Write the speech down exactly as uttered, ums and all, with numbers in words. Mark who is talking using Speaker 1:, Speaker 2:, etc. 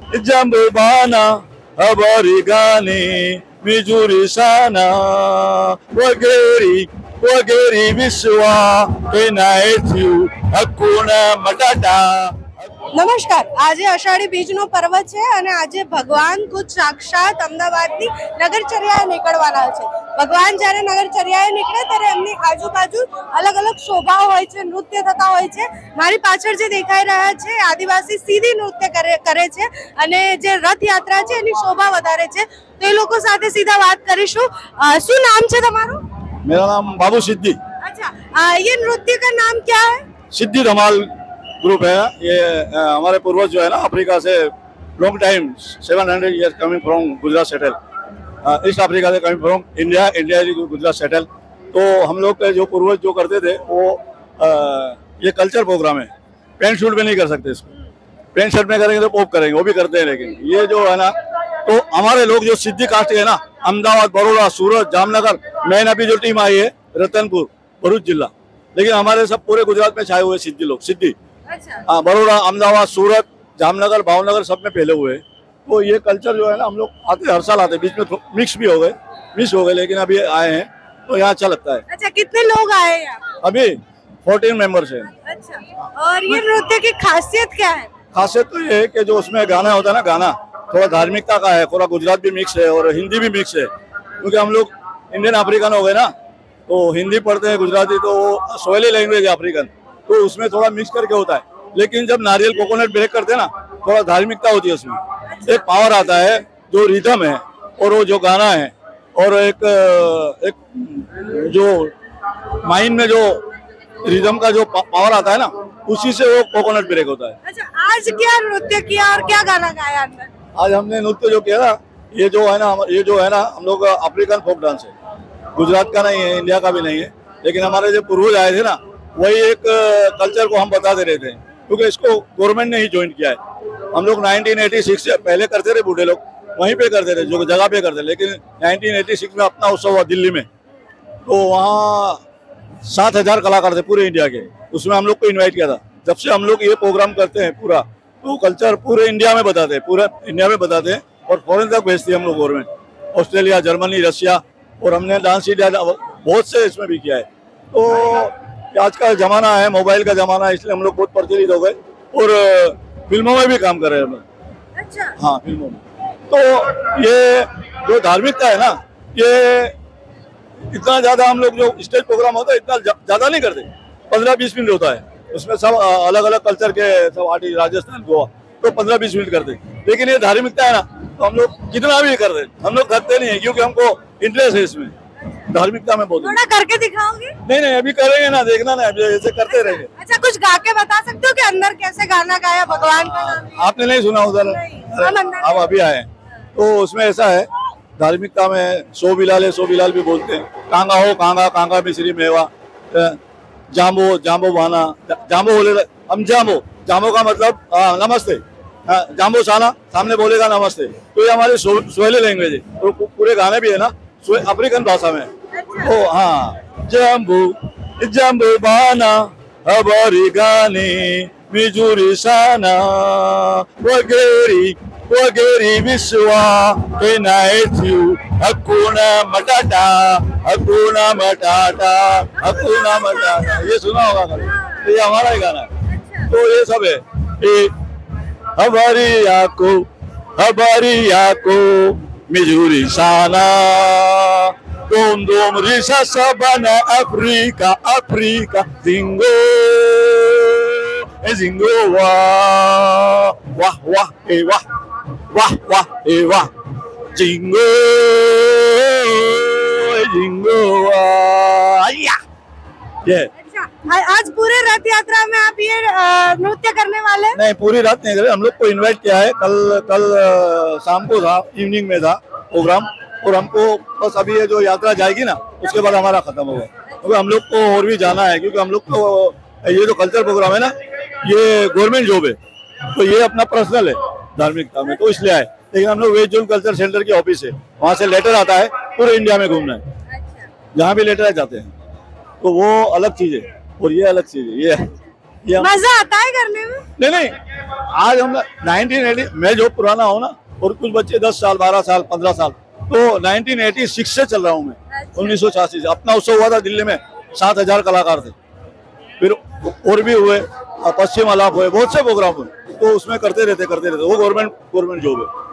Speaker 1: जंबबाना हबारी गानी मिजुरी साना वगैरी वगैरी विश्वा केनायथ्यू हकुना मटाटा।
Speaker 2: નમસ્કાર, આજે અષાઢી બીજનો પર્વ છે અને આજે ભગવાન ખુદ સાક્ષાત અમદાવાદની નગરચર્યાએ નીકળવાના છે। ભગવાન જ્યારે નગરચર્યાએ નીકળે ત્યારે એમની આજુબાજુ અલગ અલગ શોભાઓ હોય છે, નૃત્ય થતા હોય છે। મારી પાછળ જે દેખાઈ રહ્યા છે આદિવાસી સીધી નૃત્ય કરે કરે છે અને જે રથયાત્રા છે એની શોભા વધારે છે। તો એ લોકો સાથે સીધા વાત કરીશું। શું નામ છે તમારું?
Speaker 1: मेरा नाम बाबू सिद्धि।
Speaker 2: अच्छा, ये नृत्य का नाम क्या है?
Speaker 1: सिद्धि धमाल ग्रुप है। ये हमारे पूर्वज जो है ना अफ्रीका से long time seven hundred years coming from Gujarat settle, East Africa से coming from India, India Gujarat settle. तो हम लोग के जो पूर्वज जो करते थे वो आ, ये कल्चर प्रोग्राम है। पैंट शूट में नहीं कर सकते इसको, पैंट शर्ट में करेंगे तो पॉप करेंगे, वो भी करते हैं। लेकिन ये जो है ना, तो हमारे लोग जो सिद्धि कास्ट है ना, अहमदाबाद, बड़ौदा, सूरत, जामनगर, मैन अभी जो टीम आई है रतनपुर, भरूच जिला, लेकिन हमारे सब पूरे गुजरात में छाए हुए सिद्धि लोग, सिद्धि। हाँ, बड़ौदा, अहमदाबाद, सूरत, जामनगर, भावनगर सब में फैले हुए। तो ये कल्चर जो है ना, हम लोग आते हर साल आते, बीच में मिक्स भी हो गए, मिस हो गए, लेकिन अभी आए हैं तो यहाँ अच्छा लगता है।
Speaker 2: अच्छा, कितने लोग आए यहाँ?
Speaker 1: अभी फोर्टीन मेंबर्स हैं।
Speaker 2: अच्छा, और ये नृत्य की खासियत क्या है?
Speaker 1: खासियत तो ये है कि जो उसमें गाना होता है ना, गाना थोड़ा धार्मिकता का है, थोड़ा गुजरात भी मिक्स है और हिंदी भी मिक्स है, क्योंकि हम लोग इंडियन अफ्रीकन हो गए ना, तो हिंदी पढ़ते हैं, गुजराती तो सोहेली लैंग्वेज है अफ्रीकन, तो उसमें थोड़ा मिक्स करके होता है। लेकिन जब नारियल कोकोनट ब्रेक करते हैं ना, थोड़ा धार्मिकता होती है उसमें, एक पावर आता है, जो रिदम है और वो जो गाना है और एक एक जो माइंड में जो रिदम का जो पावर आता है ना, उसी से वो कोकोनट ब्रेक होता है।
Speaker 2: अच्छा, आज क्या नृत्य किया और क्या गाना गाया अंदर?
Speaker 1: आज हमने नृत्य जो किया ना, ये जो है ना, ये जो है ना, हम लोग अफ्रीकन फोक डांस है, गुजरात का नहीं है, इंडिया का भी नहीं है, लेकिन हमारे जो पूर्वज आए थे ना, वही एक कल्चर को हम बता दे रहे थे, क्योंकि इसको गवर्नमेंट ने ही ज्वाइन किया है। हम लोग नाइनटीन एटी सिक्स से पहले करते थे, बूढ़े लोग वहीं पे करते थे, जो जगह पे करते थे, लेकिन नाइनटीन एटी सिक्स में अपना उत्सव हुआ दिल्ली में, तो वहाँ सात हजार कलाकार थे पूरे इंडिया के, उसमें हम लोग को इन्वाइट किया था। जब से हम लोग ये प्रोग्राम करते हैं पूरा, तो कल्चर पूरे इंडिया में बताते हैं, पूरे इंडिया में बताते हैं और फॉरेन तक भेजती है हम लोग गवर्नमेंट, ऑस्ट्रेलिया, जर्मनी, रशिया, और हमने डांस इंडिया बहुत से इसमें भी किया है। तो आज का जमाना है, मोबाइल का जमाना है, इसलिए हम लोग बहुत प्रचलित हो गए और फिल्मों में भी काम कर रहे हैं हम।
Speaker 2: अच्छा,
Speaker 1: हाँ, फिल्मों में। तो ये जो धार्मिकता है ना, ये इतना ज्यादा हम लोग जो स्टेज प्रोग्राम होता है इतना ज्यादा नहीं करते, पंद्रह बीस मिनट होता है, उसमें सब अलग अलग कल्चर के सब आर्टिस्ट, राजस्थान, गोवा, तो पंद्रह बीस मिनट करते। लेकिन ये धार्मिकता है ना, तो हम लोग कितना भी कर रहे, हम लोग करते नहीं है, क्योंकि हमको इंटरेस्ट है इसमें, धार्मिकता में बहुत।
Speaker 2: थोड़ा करके दिखाओगे?
Speaker 1: नहीं नहीं, अभी करेंगे ना, देखना ना, अभी ऐसे करते रहेंगे।
Speaker 2: अच्छा, कुछ गा के बता सकते हो कि अंदर कैसे गाना गाया भगवान का नाम?
Speaker 1: आपने नहीं सुना उधर? हम अभी आए, तो उसमें ऐसा है, धार्मिकता में सो बिलाले सो बिलाल भी बोलते हैं, कांगा हो कांगा, कांगा मिश्री मेवा, जाम्बो जाम्बो बाना, जाम्बो बोले हम जाम्बो, जाम्बो का मतलब आ, नमस्ते, जाम्बो साना सामने बोलेगा नमस्ते, तो ये हमारी सोहेली लैंग्वेज है, तो पूरे गाने भी है ना अफ्रीकन भाषा में। ओ हाँ, जाम्बो जाम्बो बाना हबारी गानी मिजुरी साना वगैरी वगैरी विश्वा केनायथ्यू हकुना मटाटा, हकुना मटाटा, हकुना मटाटा, ये सुना होगा कभी, ये हमारा ही गाना है। तो ये सब है, ये हमारी आको हमारी आको मिजुरी साना दोम दोम रिसा सबना अफ्रीका अफ्रीका जिंगो ए जिंगो वाह वाह वाह ए वाह वाह वाह ए वाह जिंगो ए जिंगो वाह ये।
Speaker 2: आज पूरे रथ यात्रा में आप ये नृत्य करने वाले?
Speaker 1: नहीं, पूरी रात नहीं करे, हम लोग को इनवाइट किया है, कल कल शाम को था, इवनिंग में था प्रोग्राम, और हमको बस अभी ये जो यात्रा जाएगी ना, उसके बाद हमारा खत्म होगा, क्योंकि हम लोग को और भी जाना है, क्योंकि हम लोग को ये जो कल्चर प्रोग्राम है ना, ये गवर्नमेंट जॉब है, तो ये अपना पर्सनल है धार्मिकता में, तो इसलिए आए। लेकिन हम लोग वेज जोन कल्चर सेंटर की ऑफिस है, वहाँ से लेटर आता है, पूरे इंडिया में घूमना है, जहाँ भी लेटर जाते हैं, तो वो अलग चीज है और ये अलग चीज है। ये, ये
Speaker 2: मजा आता है करने में?
Speaker 1: नहीं नहीं, आज हम नाइनटीन एटी, मैं जो पुराना हूँ ना, और कुछ बच्चे दस साल बारह साल पंद्रह साल, तो नाइनटीन एटी सिक्स से चल रहा हूँ मैं, उन्नीस सौ छियासी से। अपना उत्सव हुआ था दिल्ली में, सात हजार कलाकार थे। फिर और भी हुए, पश्चिम आलाप हुए, बहुत से प्रोग्राम हुए, तो उसमें करते रहते करते रहते वो गवर्नमेंट गवर्नमेंट जॉब है।